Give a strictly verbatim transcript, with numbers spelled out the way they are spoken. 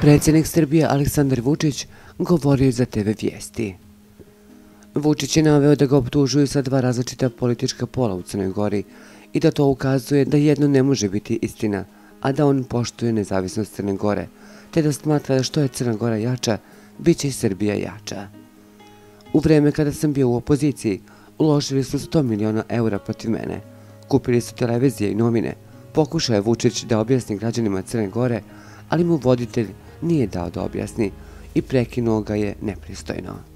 Predsjednik Srbije Aleksandar Vučić govorio je za te ve Vijesti. Vučić je naveo da ga optužuju sa dva različita politička pola u Crnoj Gori i da to ukazuje da jedno ne može biti istina, a da on poštuje nezavisnost Crne Gore, te da smatra da što je Crna Gora jača, bit će i Srbija jača. U vreme kada sam bio u opoziciji, uložili su sto miliona eura protiv mene. Kupili su televizije i novine. Pokušao je Vučić da objasni građanima Crne Gore, ali mu voditelj nije dao da objasni i prekinuo ga je nepristojno.